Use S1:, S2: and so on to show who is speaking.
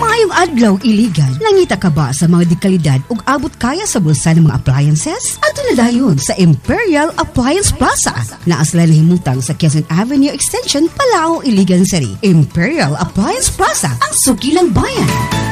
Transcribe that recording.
S1: Maayong adlaw iligan, nangita ka ba sa mga dekalidad ug abot kaya sa bulsa ng mga appliances? Ato na dayon sa Imperial Appliance Plaza. Naa sila nahimutang sa Quezon Avenue Extension, Palao, Iligan City. Imperial Appliance Plaza, ang suki ng bayan.